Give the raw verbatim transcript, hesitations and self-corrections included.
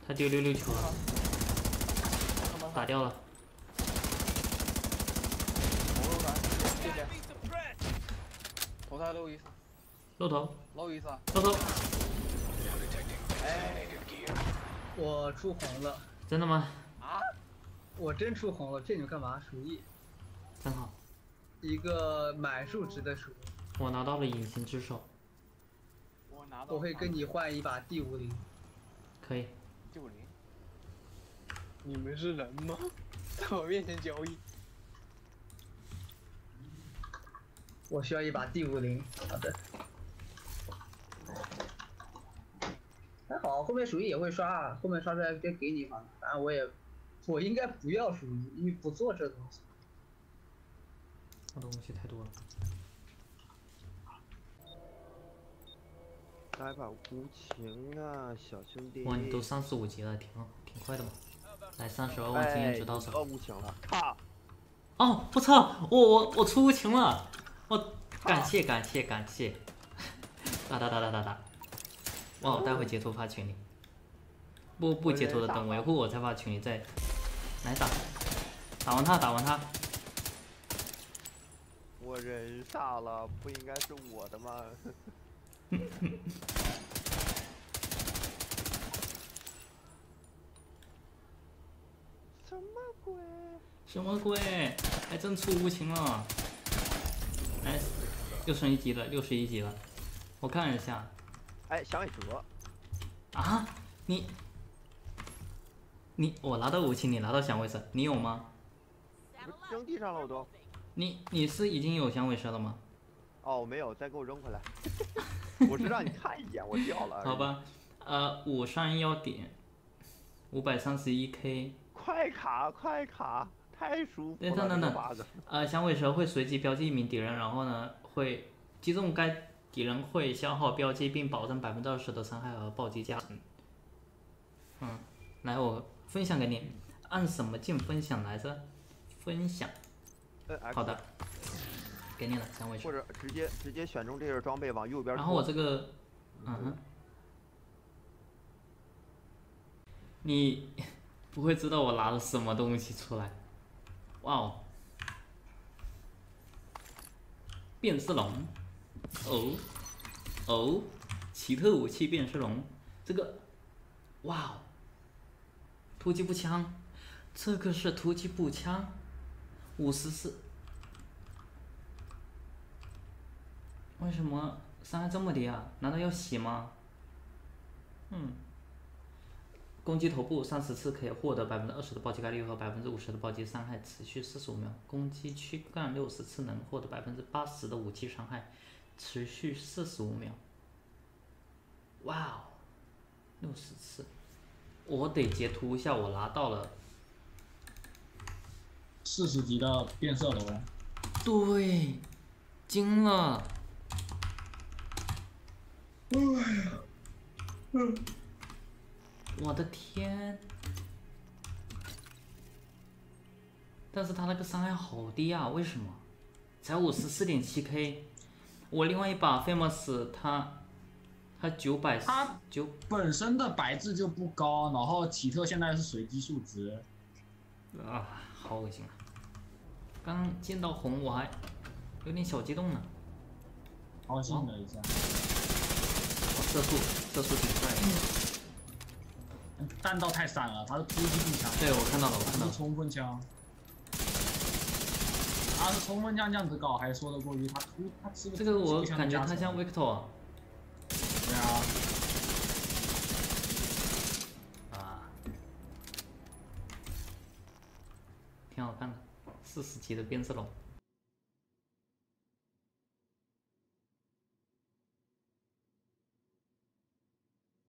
他丢溜溜球了，打掉了。 这边，头他漏一次， 露头， 漏一次， 露头。 哎， 我出红了。 真的吗？ 啊？ 我真出红了，骗你们干嘛？鼠疫， 真好。 一个满数值的鼠疫。 我拿到了隐形之手。 我拿到。 我会跟你换一把 D 五零。 可以。 D 五零。你们是人吗？在我面前交易。 我需要一把 D 五零。好的。还好，后面鼠疫也会刷，后面刷出来该给你嘛。反正我也，我应该不要鼠疫，因为不做这东西。 我的东西太多了。 来吧，无情啊，小兄弟！ 哇，你都三十五级了，挺挺快的嘛。来，三十二万经验值到手。 哦，无情了，哈！ 哦，我操！我我我出无情了！我感谢感谢感谢！打打打打打打！哇，我待会截图发群里。不不截图的，等维护我才发群里再来打。打完他，打完他。 我人傻了，不应该是我的吗？什么鬼？ 什么鬼？还真出无情了！哎，六十一级了，六十一级了。我看一下。 哎，响尾蛇。 啊？你你我拿到武器，你拿到响尾蛇，你有吗？ 扔地上了我都。 你你是已经有响尾蛇了吗？ 哦，我没有，再给我扔回来。我是让你看一眼，我掉了。 好吧，呃，五三幺点，五百三十一 K。 快卡，快卡，太舒服了。 对，等等等，呃，响尾蛇会随机标记一名敌人，然后呢，会击中该敌人，会消耗标记，并保证百分之二十的伤害和暴击加成。嗯，来，我分享给你，按什么键分享来着？分享。好的。给你了，响尾蛇。 或者直接直接选中这件装备往右边。 然后我这个，嗯哼，你不会知道我拿了什么东西出来？哇哦，变色龙，哦哦，奇特武器变色龙，这个，哇哦，突击步枪，这个是突击步枪，五十四。为什么伤害这么低啊？难道要洗吗？嗯。攻击头部三十次可以获得百分之二十的暴击概率和百分之五十的暴击伤害，持续四十五秒。攻击躯干六十次能获得百分之八十的武器伤害，持续四十五秒。哇哦，六十次！我得截图一下，我拿到了四十级的变色龙。 对，惊了。 哎呀，嗯， 我的天！但是他那个伤害好低啊，为什么？才五十四点七 K。我另外一把 famous 它，它九百它九本身的百字就不高，然后奇特现在是随机数值。 啊，好恶心啊！刚见到红我还有点小激动呢。 高兴了一下。 射速，射速挺快的。 嗯，弹道太散了，它是突击步枪。 对，我看到了，我看到了。 是冲锋枪。他是冲锋枪这样子搞还说得过去，他突他吃不。 这个我感觉他像 Victor。 对啊。 啊。挺好看的，四十级的变色龙。